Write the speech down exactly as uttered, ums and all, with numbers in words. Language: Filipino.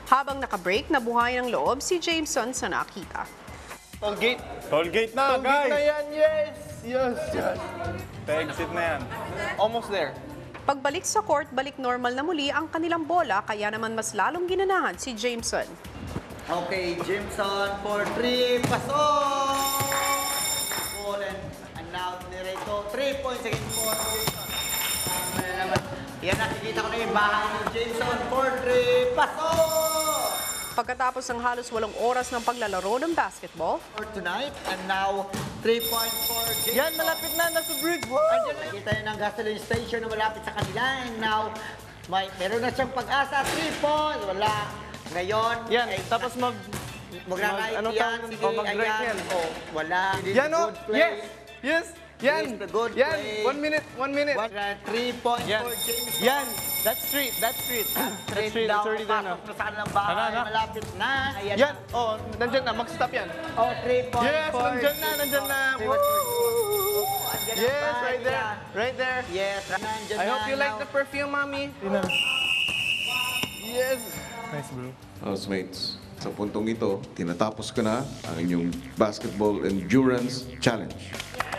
Habang nakabreak, nabuhay ng loob si Jameson sa nakita. Tollgate. Tollgate na, Tollgate guys! na yan, yes! Yes, yes. Pa-exit na yan. Almost there. Pagbalik sa court, balik normal na muli ang kanilang bola, kaya naman mas lalong ginanahan si Jameson. Okay, Jameson for three, pasok! Ball and, and now Nerito, three points against four, Jameson. Um, naman. Yan, nakikita ko na yung bahay ni Jameson for three, pasok! Pagkatapos ng halos walong oras ng paglalaro ng basketball, For tonight, and now three points for Jameson. Yan, malapit na, nasa bridge. Andiyan, nakikita yun ang gasoline station na malapit sa kanila. And now, may, meron na siyang pag-asa, three points, wala. Ngayon, Yan, ay, tapos mag... Mag-right ano yan, tawag nun? sige, Oh, mag-right ayan. yan. Oh, wala. It is Yan, a oh! good play. Yes! Yes! Yan! It is a good Yan! play. One minute, one minute. One, uh, three points Yan. for Jameson. Yan! That's street, that's street. That's street, it's already there now. Pasok na sa kanilang bahay, Ano, ano? malapit na. Ayan. Yan! Oh, nandyan na, mag-stop yan. Oh, three points Yes, for nandyan na, nandyan na. Three points for Woo! Andyan ang Yes, bahay right there. nila. Right there. Yes, nandyan I na. hope you like Now, the perfume, mommy. Yes. Nice, bro. Housemates, sa puntong ito, tinatapos ko na ang inyong basketball endurance challenge.